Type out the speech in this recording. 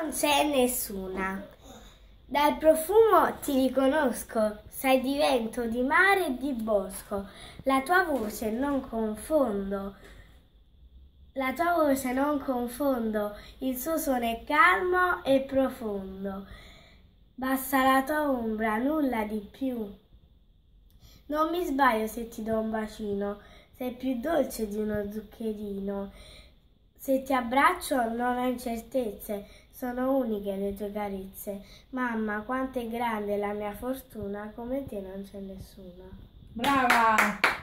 non c'è nessuna. Dal profumo ti riconosco, sai di vento, di mare e di bosco. La tua voce non confondo, il suo suono è calmo e profondo. Basta la tua ombra, nulla di più. Non mi sbaglio se ti do un bacino, sei più dolce di uno zuccherino. Se ti abbraccio non ho incertezze, sono uniche le tue carezze. Mamma, quanto è grande la mia fortuna, come te non c'è nessuna. Brava!